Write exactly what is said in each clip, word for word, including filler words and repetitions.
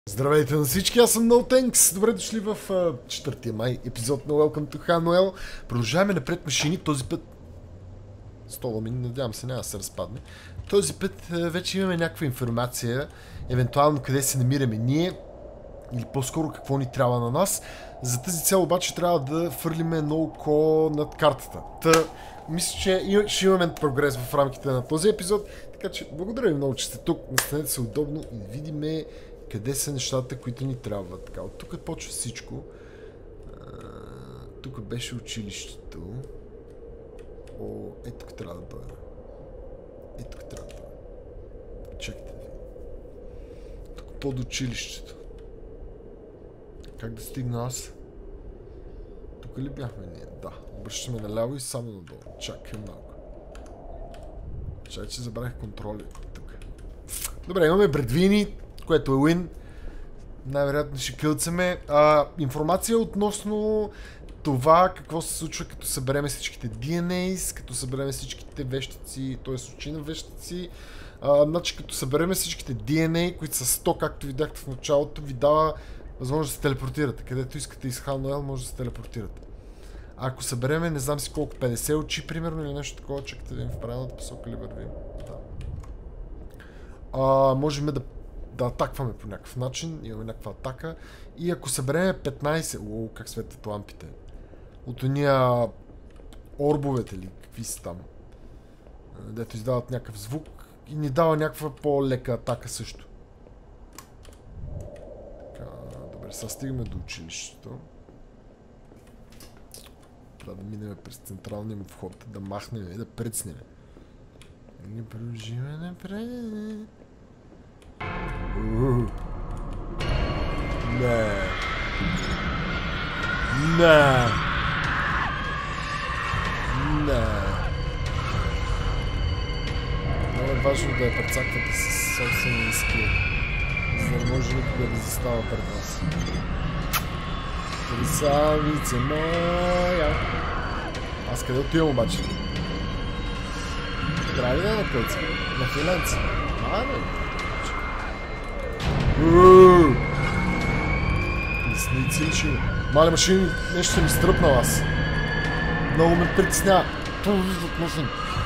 Здравейте на всички, аз съм NoThanks. Добре дошли в uh, четвъртия май епизод на Welcome to Hanwell. Продължаваме напред машини, този път стола ми, надявам се, няма да се разпадне. Този път uh, вече имаме някаква информация, евентуално къде се намираме ние, или по-скоро какво ни трябва на нас. За тази цел обаче трябва да фърлиме едно око над картата. Та, мисля, че ще имаме прогрес в рамките на този епизод, така че благодаря ви много, че сте тук. Настанете се удобно и видиме къде са нещата, които ни трябват. Така, от тук почва всичко. Тук беше училището. О, е тук трябва да дойда. Е тук трябва да дойда. Чакайте. Тук под училището. Как да стигна аз? Тук ли бяхме ние? Да. Обръщаме наляво и само надолу. Чакай малко. Чакай, че забравих контроли. Тук. Добре, имаме бредвини, което е win. Най-вероятно ще кълцаме. А, информация относно това какво се случва като събереме всичките ди ен ейс, като събереме всичките вещици, т.е. очи на вещици. А, значи като събереме всичките ди ен ей, които са сто, както видяхте в началото, ви дава възможност да се телепортирате. Където искате из Hanwell, може да се телепортирате. А ако събереме, не знам си колко, петдесет очи, примерно, или нещо такова, чакайте да видим в правилната посока ли вървим. Да. А, можем да да атакваме по някакъв начин, имаме някаква атака и ако събереме петнайсет, о, как светят лампите, от уния орбовете ли, какви са там, дето издават някакъв звук и ни дава някаква по-лека атака също. Така, добре, сега стигаме до училището. Трябва да минем през централния му вход, да махнем и да прецнем. И ни продължиме напред. Uh. Не. Не. Не. Много е важно да я прецаквате със собствения скил, за да може никога да застава пред вас. Красавица моя. Аз къде отивам обаче? Трябва ли да накълцам? На филенца? А, не. Мисници ли ще... Мале машини, нещо съм изтръпнал аз. Много ме притеснява. Това виждат машини.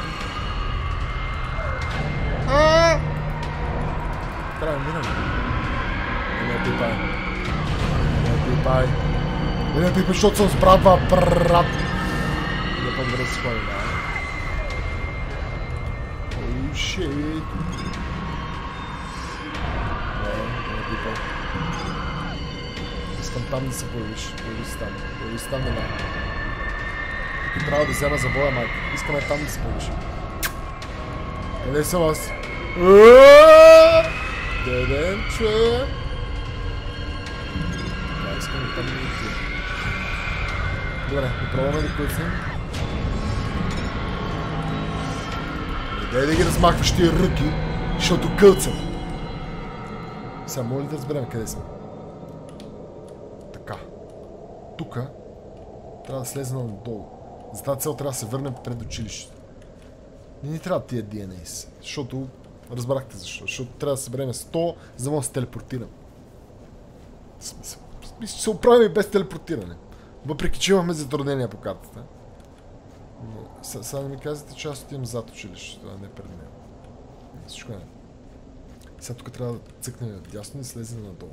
Трябва да минам. Не ме пипай. Не ме пипай. Не ме пипай, защото съм справа, брат. Не по-добре да се ходи, да. Оу, шит. Искам там да се появиш. Появи се там. Появи се там, не да. Тук трябва да взема завоя, майка. Искаме там да се появиш. Къде съм аз? Деденче! Да, искаме там да отидем. Добре, да пробваме да кълцнем. Не дай да ги размахваш тия ръки, защото кълцам. Сега, моля ли да разберем къде сме? Така. Тука трябва да слезем надолу. За тази цел трябва да се върнем пред училището. Не ни трябва тия ди ен ейс, защото... Разбрахте защо. Защото трябва да съберем сто, за да може да се телепортирам. Смисъл. Смисъл, се оправим и без телепортиране. Въпреки, че имахме затруднения по картата. Но сега да ми казвате, че аз отивам зад училището, а не пред мен. Всичко е. Сега тук трябва да цъкнем дясно и слезем надолу.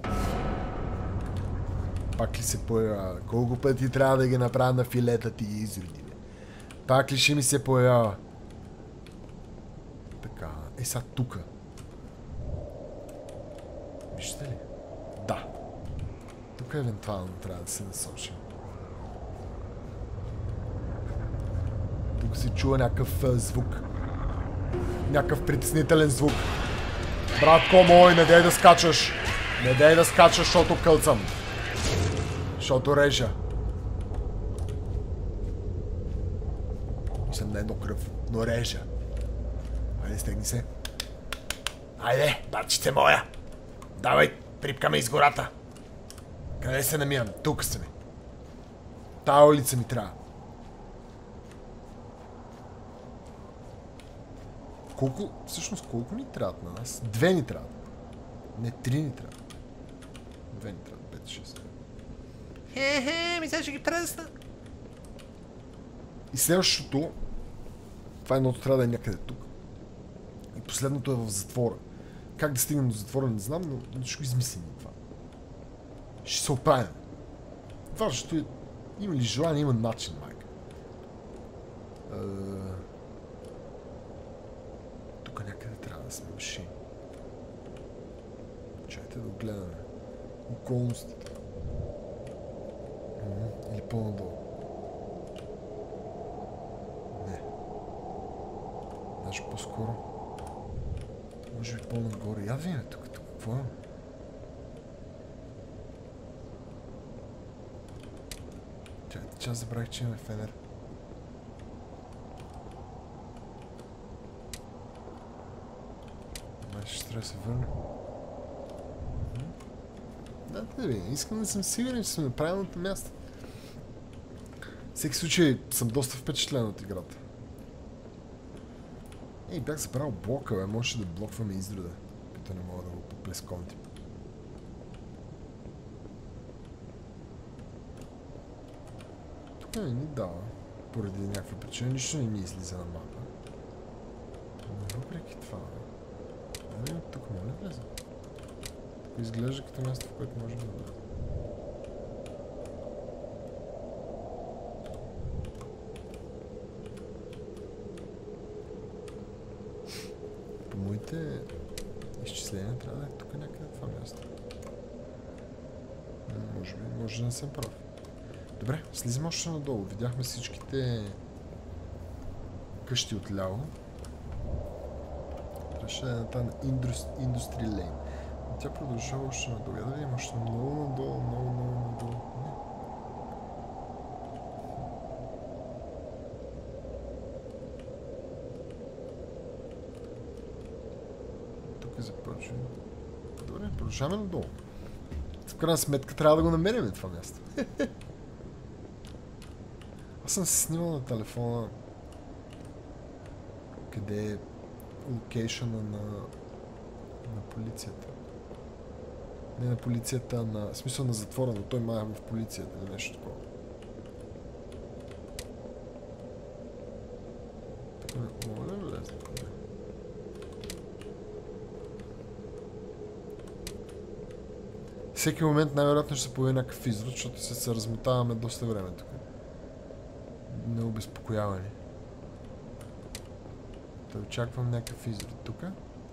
Пак ли се появява? Колко пъти трябва да ги направя на филета ти и изроди, бе? Пак ли ще ми се появява? Така, е сега тука. Виждате ли? Да. Тук евентуално трябва да се насочим. Тук се чува някакъв а, звук. Някакъв притеснителен звук. Братко мой, не дей да скачаш. Не дей да скачаш, защото кълцам. Защото режа. И съм на едно кръв, но режа. Айде, стегни се. Айде, братчице моя. Давай, припкаме из гората. Къде се намирам? Тук сме. Тая улица ми трябва. Колко, всъщност колко ни трябват на нас? Две ни трябват. Не, три ни трябват. Две ни трябва, пет шест. Хе-хе, ми сега ще ги тръсна. И следващото, това едното трябва да е някъде тук. И последното е в затвора. Как да стигнем до затвора не знам, но ще го измислим това. Ще се оправим. Важното е, има ли желание, има начин, майка. Uh, тук някъде трябва да сме машини. Чайте да гледаме околностите. Mm-hmm. Или по-надолу. Не. Даже по-скоро. Може би по-нагоре. Я видим тук, тук. Какво е? Чакайте, че аз забравих, че имаме фенер. Май ще трябва да се върне. Да, да ви, искам да съм сигурен, че сме на правилното място. В всеки случай съм доста впечатлен от играта. Ей, бях забрал блока, бе. Може да блокваме изрода, като не мога да го поплесконтим. Тук не ни дава, поради някаква причина, нищо не ни излиза на мапа. Но въпреки това, да, тук може да влезе. Тук изглежда като място, в което може да влезе. По моите изчисления трябва да е тук някъде това място. Може би, може да не съм прав. Добре, слизаме още надолу. Видяхме всичките къщи отляво. Трябваше да е на тази Industry Lane. Тя продължава още надолу. Я да видим още много надолу, много, много надолу. Не. Тук започва. Добре, продължаваме надолу. В крайна сметка трябва да го намерим това място. Аз съм се снимал на телефона къде е локейшъна на, на полицията. Не на полицията, на в смисъл на затвора, но той май е в полицията или нещо такова. Тук мога да влезе? Всеки момент най-вероятно ще се появи някакъв изрод, защото се, се размотаваме доста време тук. Необезпокоявани. Да очаквам някакъв изрод тук.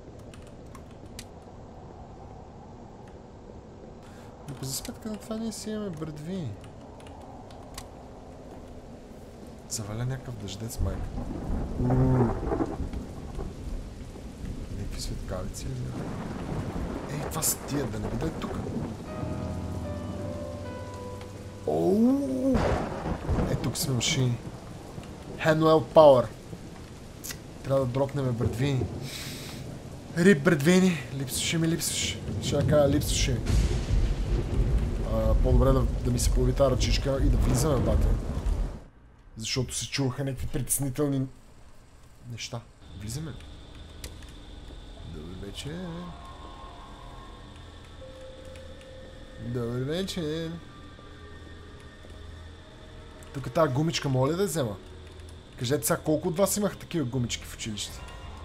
Но за сметка на това ние си имаме брадви. Заваля някакъв дъждец, майка. Някакви светкавици. Ей, това са тия, да не видя е тук. Оу! Е, тук сме машини. Handwell Power. Трябва да дропнем брадвини. Рип брадвини. Липсваше ми, липсваше. Ще я кажа, липсваше ми. По-добре да, да ми се появи тази ръчичка и да влизаме, бате. Защото се чуваха някакви притеснителни неща. Влизаме ли? Добър вечер. Добър вечер. Тук тази гумичка моля да взема. Кажете сега колко от вас имах такива гумички в училище?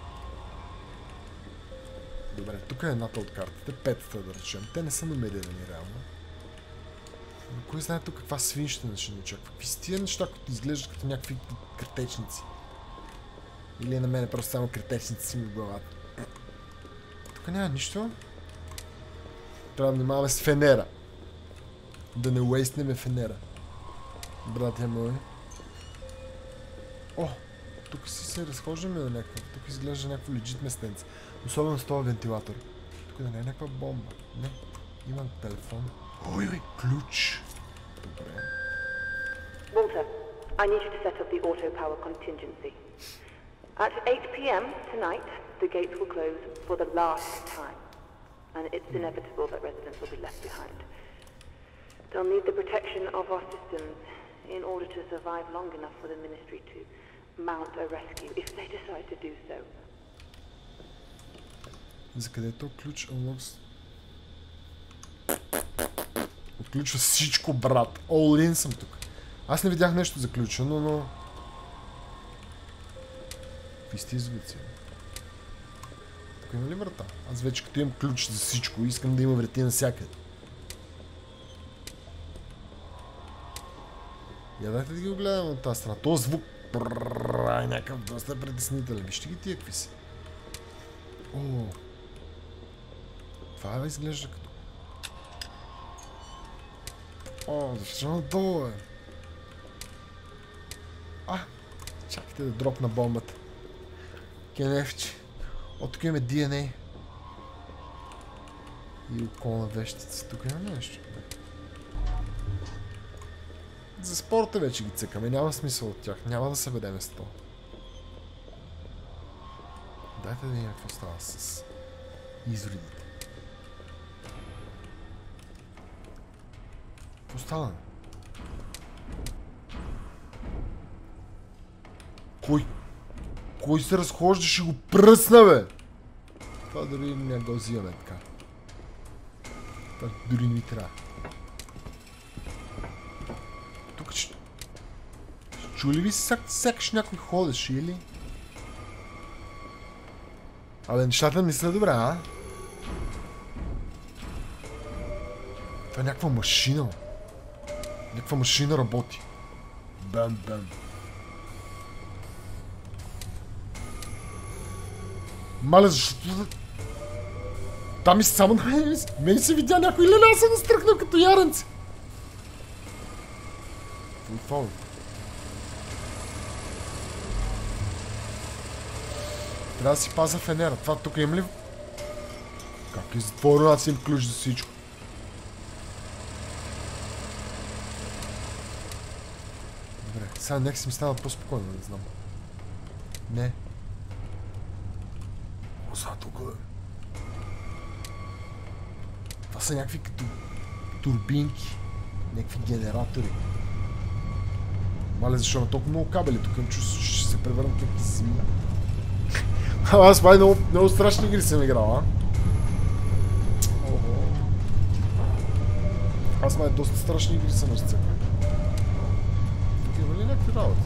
Добре, тук е едната от картите, петата да речем. Те не са номерирани реално. Но кой знае тук каква свинщина ще ни очаква? Какви са тия неща, които изглеждат като някакви картечници? Или на мене просто само картечници си ми в главата? Тук няма нищо. Трябва да внимаваме с фенера. Да не уейстнеме фенера. Братя мои. О! Тук си се разхождаме на някакво. Тук изглежда някакво легит местенце. Особено с този вентилатор. Тук да не е някаква бомба. Не. Имам телефон. Ой, ой, ключ. Добре. Walter, I need you to set up the auto power contingency. At eight p m tonight, the gates will close for the last time. And it's inevitable that residents will be left behind. They'll need the protection of our systems in order to survive long enough for the Ministry to mount a rescue, if they decide to do so. За къде е то ключ unlocks? Заключва всичко, брат. All in съм тук. Аз не видях нещо заключено, но... Какви сте извици? Тук има ли врата? Аз вече като имам ключ за всичко, искам да има врати навсякъде. Я дайте да ги огледаме от тази страна. Този звук е някакъв доста притеснителен. Вижте ги тия какви си. О, това изглежда като... О, защо надолу е? А, чакайте да дропна бомбата. Кенефче. О, тук имаме ди ен ей. И околна вещица. Тук има нещо. За спорта вече ги цъкаме. Няма смисъл от тях. Няма да се ведеме с това. Дайте да видим какво става с изродите. Какво става? Кой? Кой се разхожда? Ще го пръсна, бе! Това дори не го взимаме така. Това дори не ми трябва. Тук ще... Чули ли си сякаш някой ходеше, или? Абе, нещата не са добре, а? Това е някаква машина. Някаква машина работи. Бам, бам. Маля, защото... Там и само на мен... Мен се видя някой леля, аз съм настръхнал като яранци. Това е. Трябва да си пазя фенера. Това тук има ли? Как е затворено? Аз имам ключ за всичко. Добре, сега нека си ми става по-спокойно, не знам. Не. О, сега тук е. Това са някакви като турбинки. Някакви генератори. Мале, защо има толкова много кабели? Тук им чувство, че ще се превърнат като змия. Аз май много, много страшни игри съм играл, а? Ого. Аз май доста страшни игри съм разцепил. Тук има ли някакви работи?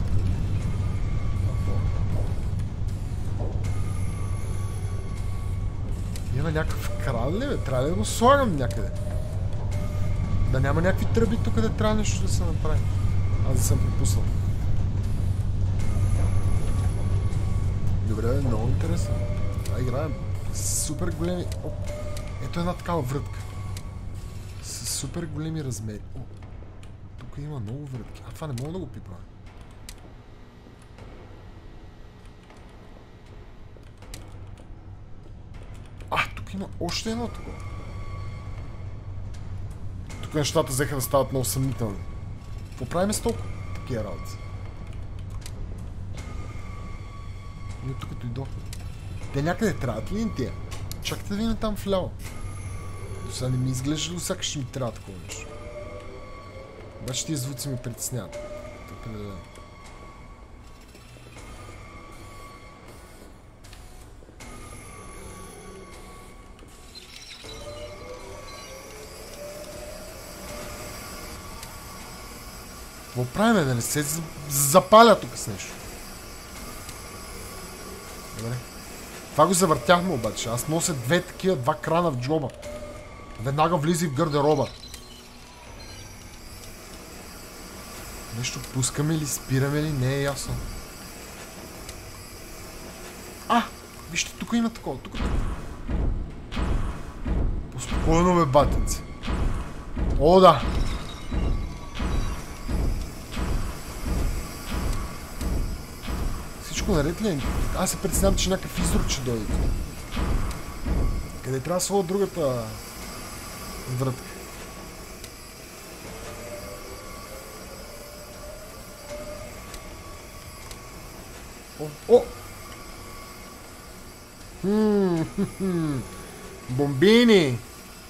Има някакъв кран ли, бе? Трябва ли да го слагам някъде? Да няма някакви тръби тук, да трябва нещо да се направи. Аз да съм пропуснал. Добре, много интересно. Това играем с супер големи... О, ето една такава врътка. С супер големи размери. О, тук има много врътки. А това не мога да го пипа. А, тук има още едно такова. Тук нещата взеха да стават много съмнителни. Какво правим с толкова такива работи? И от тук дойдохме. Те някъде трябват ли тия? Чакайте да видим там вляво. До сега не ми изглежда, до всяка ще ми трябва такова нещо. Обаче тия звуци ме притесняват. Тук да... Какво правим, да не се запаля тук с нещо? Добре. Това го завъртяхме обаче. Аз нося две такива, два крана в джоба. Веднага влиза в гардероба. Нещо пускаме ли, спираме ли, не е ясно. А! Вижте, тук има такова. Тук, тук. Поспокойно, бе, батенци. О, да! Всичко наред ли е? Аз се представям, че някакъв изрод ще дойде. Къде трябва да слова другата вратка? О! О! Хм, бомбини!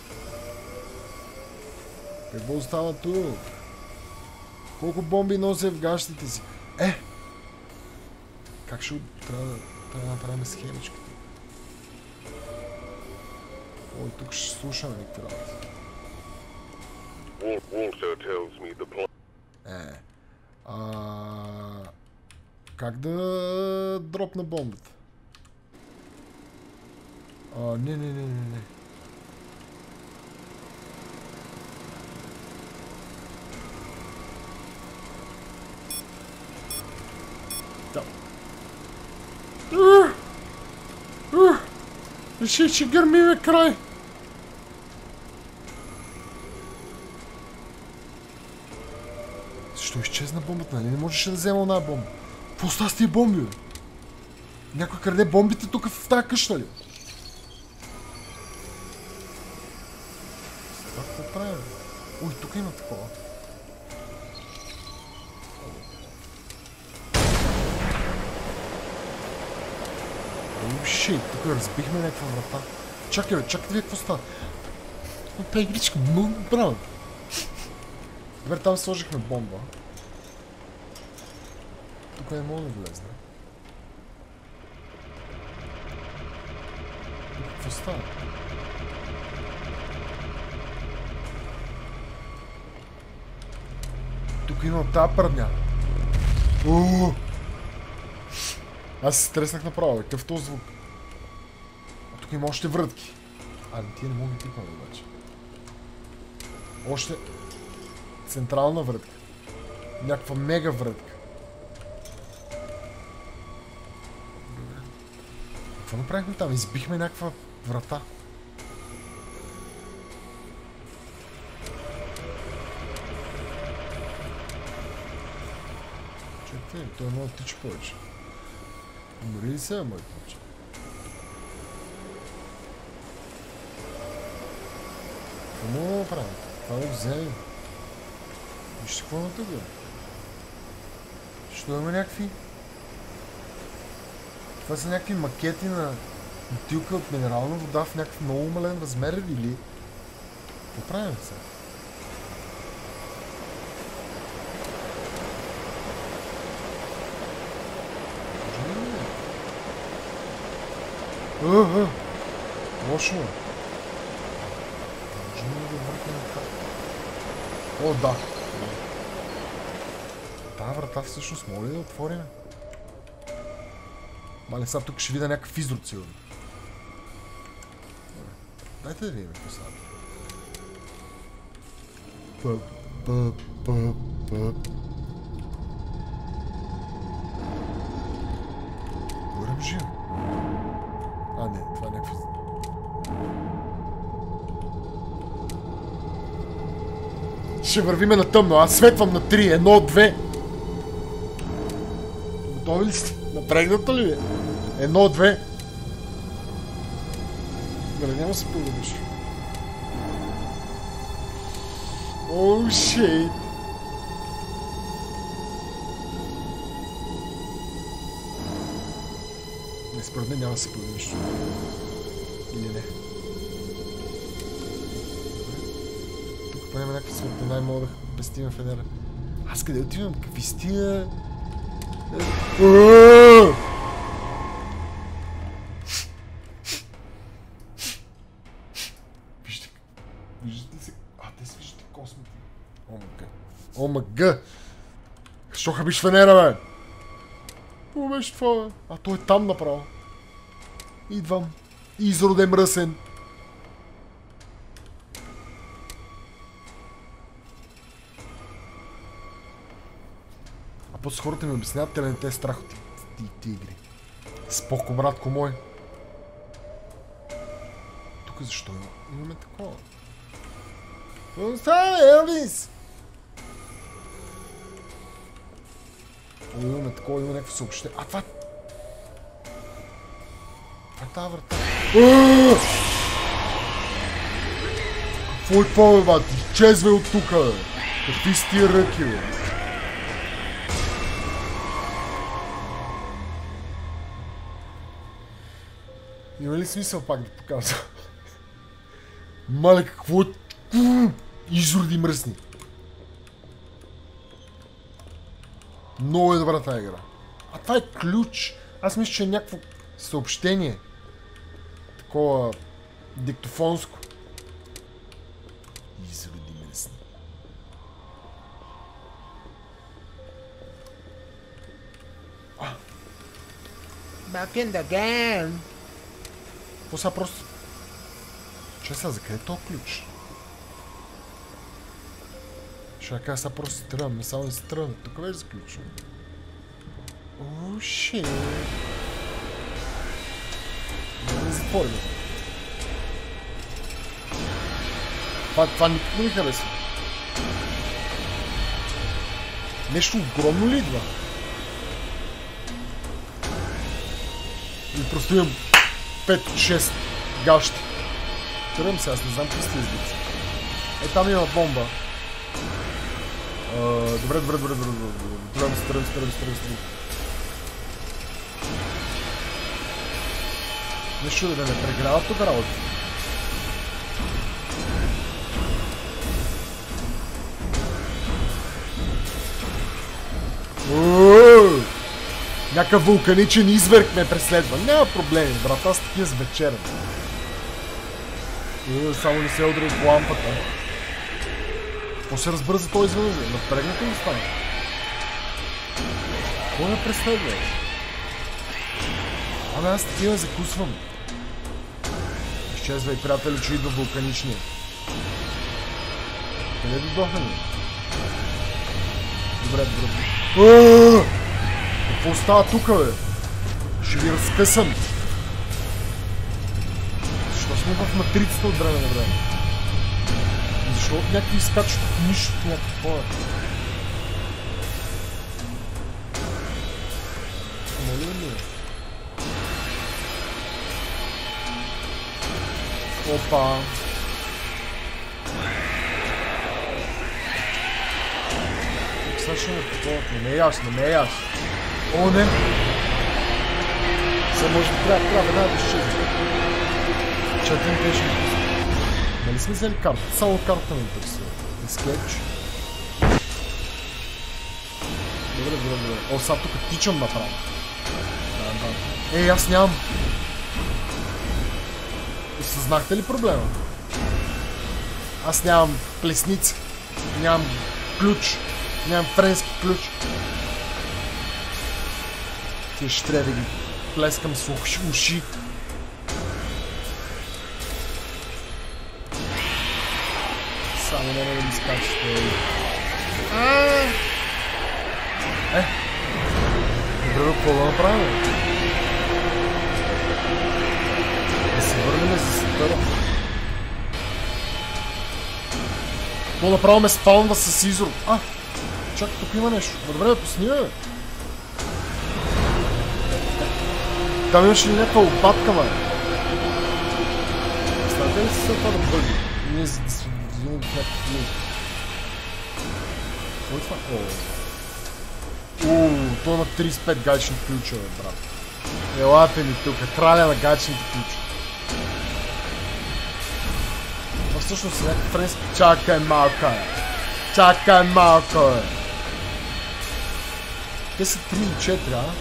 Какво остава тук? Колко бомби нося в гащите си? Е! Как ще трябва да, трябва да направим схемичката? Ой, тук ще слушаме някакви работи. Walter tells me the plan. Е. А... Как да дропна бомбата? А, не, не, не, не, не. Да. Реши, че гърми ме край. Защо изчезна бомбата? Нали не можеше да взема една бомба? Какво става с тия бомби, бе? Някой краде бомбите тук в тази къща ли? Това какво прави, бе? Ой, тук има такова. Ой, шит, тук разбихме някаква врата. Чакай, бе, чакайте вие какво става. Та игричка много браво. Добре, там сложихме бомба. Тук не мога да влезне. Какво става? Тук има тази пърдня. Ууу! Аз се стреснах направо, бе. Какъв този звук? А тук има още врътки. А, тия не мога да кликвам обаче. Още... централна врътка. Някаква мега врътка. Добре. Какво направихме там? Избихме някаква врата. Чакай, той може да тича повече. Умри ли се, моят момче? Какво мога да правим? Това го вземем. Вижте какво на тук, бе? Що има някакви... Това са някакви макети на бутилка от минерална вода в някакъв много умален размер или... Какво правим сега? А, а, лошо е. Може ли да върхне на това? О, да. Тая врата всъщност моля ли да отворим? Мале, сега тук ще видя някакъв изрод сигурно. Дайте да видим какво сега. Пъп, пъп, пъп, пъп. Горем живо. А, не, това е някакво... Ще вървиме на тъмно, аз светвам на три, едно, две. Готови ли сте? Напрегнато ли е? Едно, две. Добре, няма се погубиш. Оу, шейт. Не, според мен няма да се появи нищо. Или не. Тук поне има някакви светлина и мога да пестим фенера. Аз къде отивам? Какви стия? Вижте. Виждате ли се? А, те си виждате космите. О, мага. О, мага! Що хабиш фенера, бе? Какво беше това, бе? А, той е там направо. Идвам. Изроден мръсен. А после хората ми обясняват, те не те е страх от ти игри. Споко, братко мой. Тук защо има? Имаме такова. Какво става, Елвис? О, имаме такова, има някакво съобщение. А, това... Това е тази врата. Какво е това, бе, бат? Изчезвай от тука, бе. Какви си тия ръки, бе? Има ли смисъл пак да показвам? Мале, какво е? Изроди мръсни. Много е добра тази игра. А това е ключ. Аз мисля, че е някакво съобщение. Такова диктофонско. Изроди мръсни. back in the game. Какво са просто... Че са, за къде е този ключ? Ще кажа, са просто се тръгвам, не само да се тръгвам. Тук вече заключвам. О, шит. Не да затворим. Това, това никак не ми харесва. Нещо огромно ли идва? И просто имам пет-шест гащи. Тръгвам се, аз не знам какви сте избици. Е, там има бомба. Uh, добре, добре, добре, добре, добре. Тръгвам се, тръгвам се, тръгвам се, тръгвам се. Нещо да не прегряват тук работа. Някакъв вулканичен изверг ме преследва. Няма проблеми, брат, аз такива с вечерен. Само не се удари по лампата. Какво се разбърза той изведнъж? Напрегнато ли стана? Какво ме преследва? Ами аз такива закусвам. Изчезва и приятели, че идва вулканичния. Къде дойдохме ли? Добре, добре. Какво става тука, бе? Ще ви разкъсам. Защо сме в матрицата от време на време? Защо някакви изкачат от нищо, някакво е? Моля ли? Опа! Сега ще ме попълнат, не ме яш, не ме яш. О, не! Сега може да трябва, трябва веднага да изчезва. Четвъртен тежки. Нали сме взели карта? Само карта ми интересува. Изкетч. Добре, добре, добре. О, сега тук тичам направо. Да, да. Ей, аз нямам. Осъзнахте ли проблема? Аз нямам плесница. Нямам ключ. Нямам френски ключ. Тия ще трябва да ги плескам с уши. Само не да ми скачате. Е! Добре, какво да направим? Да се върнем за сетъра. То направо ме спаунва с изруб. А! Чакай, тук има нещо. Добре, поснимаме. Там имаше ли някаква лопатка, бе? Представете ли си се това да бъде? Ние за да се вдвинем в някакъв лук. Какво е това? Ууу, той има трийсет и пет гайчни ключове, брат. Елате ми тук, краля на гайчните ключове. Това всъщност е някакъв френски. Чакай малко, е. Чакай малко, е. Те са три и четири, а?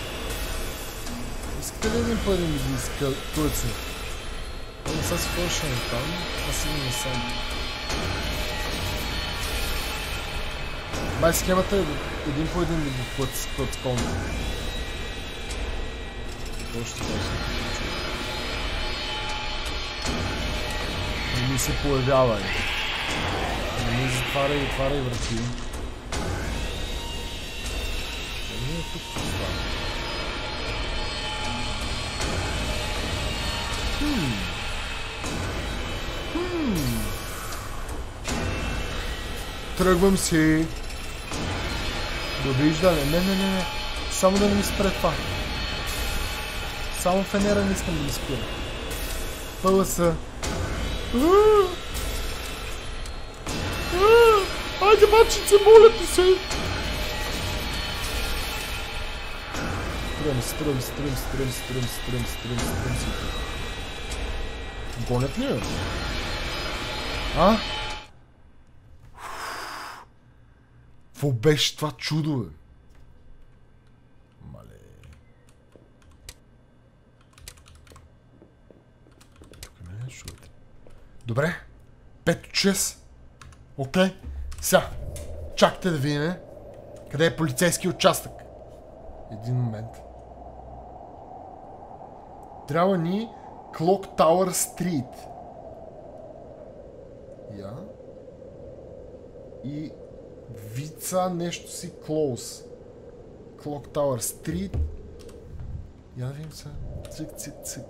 Искате ли един по един да ги скълци? Не са си фършени там, аз си не съм. Май схемата е един по един да ги клъцком. Какво ще кажа? Не ми се появява. Не ми затваря и отваря и врати. Не е тук това. Хм. Хм. Тръгвам си. Довиждане. Не, не, не, не. Само да не ми спре това. Само фенера не искам да ми спира. Пъла са. Айде, мачице, моля ти се! Тръм се, тръм се, тръм се, тръм се, тръм се, тръм се, тръм се, тръм се. Гонят ли, бе? А? Какво беше това чудо, бе? Мале... Тук ме не чудите. Добре. Пет от шест. Окей. Сега. Чакайте да видим къде е полицейски участък. Един момент. Трябва ни Clock Tower Street. Я. И вица нещо си close. Clock Tower Street. Я да видим сега. Цик, цик, цик.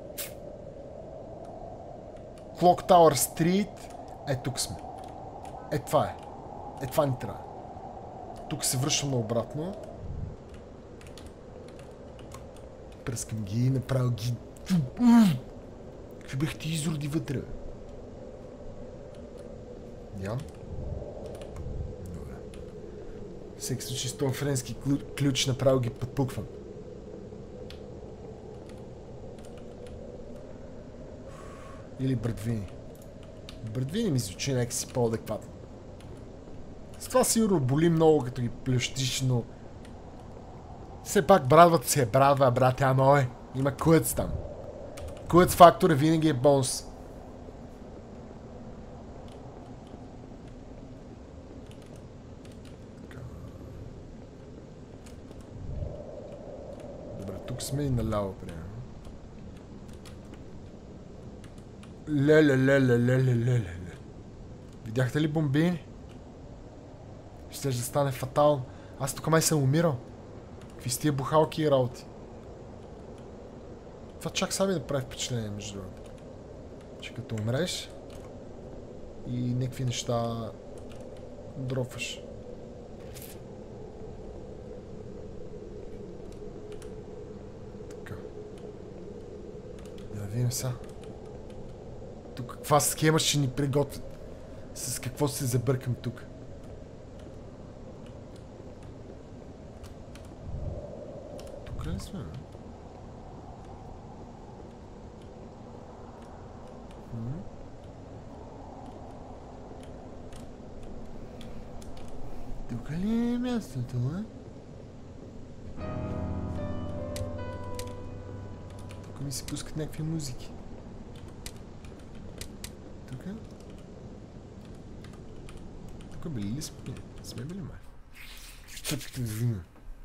Clock Tower Street. Е, тук сме. Е, това е. Е, това ни трябва. Тук се връщаме обратно. Пръскам ги, направил ги. Какви бях ти изроди вътре? Я? Добре. Всеки случай с този френски ключ направо ги подпуквам. Или бърдвини. Бърдвини ми звучи някакси по-адекватно. С това сигурно боли много, като ги плющиш, но... Все пак брадвата си е брадва, братя мой. Има куец там. Куец фактор винаги е бонус. Добре, тук сме и наляво, примерно. Леле, леле, леле, леле. Видяхте ли бомбини? Ще да стане фатално. Аз тук май съм умирал. Какви с тия бухалки и работи. Това чак сами да прави впечатление, между другото. Че като умреш и някакви неща дропваш. Така. Да видим сега. Тук каква схема ще ни приготвят? С какво се забъркам тук? Тук ли сме? Тук ли е мястото, а? Тук ми се пускат някакви музики. Тук? Тук били ли сме? Сме били май? Чакайте да видим.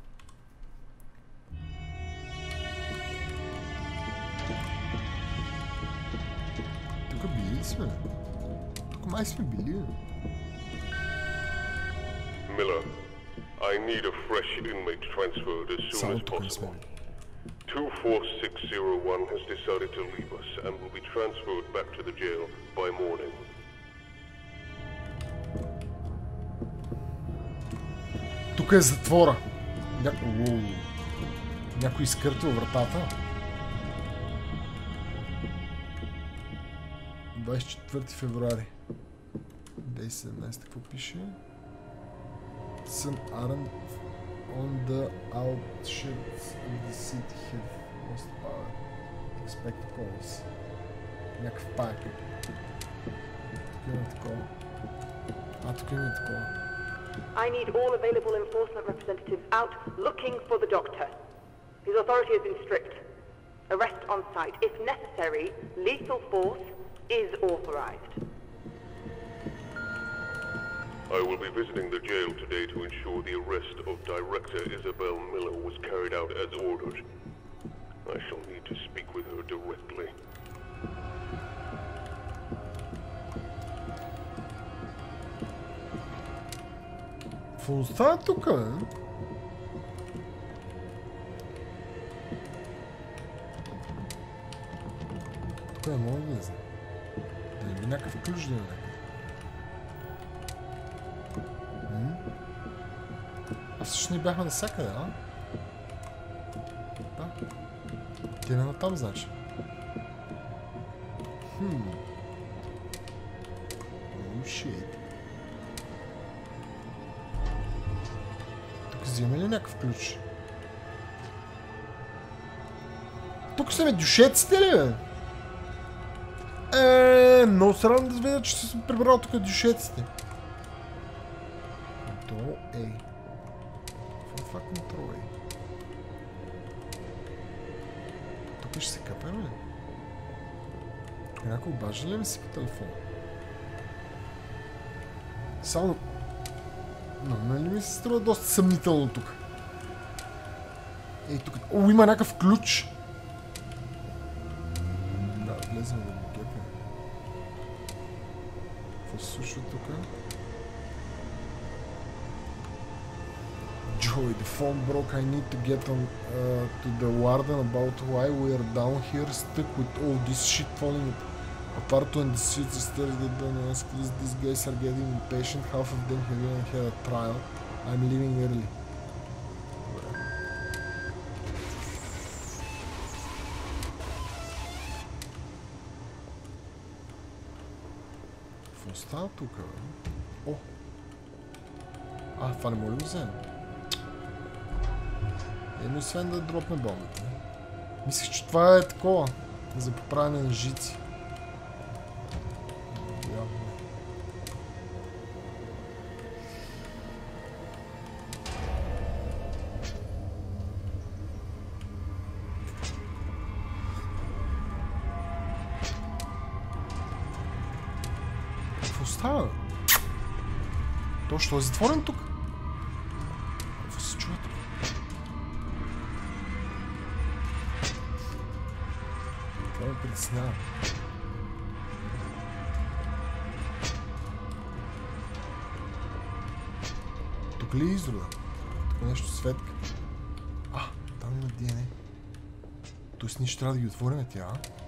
Тук били ли сме? Тук май сме били. Miller, I need a fresh inmate transferred as soon as possible. two four six zero one has decided to leave us and will be transferred back to the jail by morning. Тук е затвора. Няко... Някой изкъртил вратата. двадесет и четвърти февруари две хиляди и седемнадесета. Какво пише? Some aren't on the outskirts of the city have lost power. Expect calls. Някакъв пак. Тук има такова. А, тук има такова. I need all available enforcement representatives out looking for the doctor. His authority has been strict. Arrest on site. If necessary, lethal force is authorized. I will be visiting the jail today to ensure the arrest of Director Isabel Miller was carried out as ordered. I shall need to speak with her directly. Какво става тук, бе? Тук не мога да влезе. Да не би някакъв ключ да е някакъв. А също не бяхме навсякъде, а? Да. Ти не натам, значи. Хм. Oh shit. Тук вземе ли някакъв ключ? Тук са ме дюшеците ли, бе? Еее, много срано да видя, че съм прибрал тук дюшеците. Контрол A. Това е контрол A. Тук ще се капем ли? Някой обажда ли ми си по телефона? Само... Но, нали ми се струва доста съмнително тук. Ей, тук... О, има някакъв ключ! тук? Joey, the phone broke. I need to get on uh, to the warden about why we are down here stuck with all this shit falling apart when the suits are still done. Please, these guys are getting impatient. Half of them have even had a trial. I'm leaving early. Какво става тук, бе? О! А, това не може ли да вземе? Еми, освен да дропне бомбите. Мислих, че това е такова. За поправяне на жици. Явно. Какво става? То що е затворен тук? Какво се чува тук? Това ме притеснява. Тук ли е изрода? Тук е нещо светка. А, там има ди ен ей. Тоест ние ще трябва да ги отворим тя.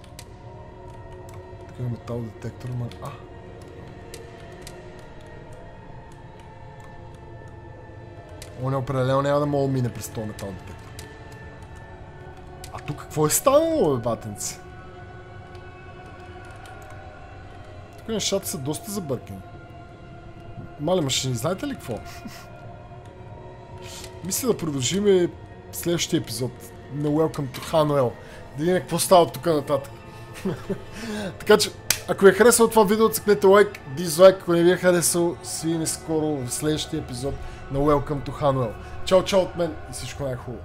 Тук има метал детектор, ма... А! Он е определено няма да мога да мине през този метал детектор. А тук какво е станало, бе, батенци? Тук нещата са доста забъркани. Мали машини, знаете ли какво? Мисля да продължим следващия епизод на Welcome to Hanwell. Да видим какво става тук нататък. Така че, ако ви е харесало това видео, цъкнете лайк, дизлайк, ако не ви е харесало, си видим скоро в следващия епизод на Welcome to Hanwell. Чао, чао от мен и всичко най-хубаво.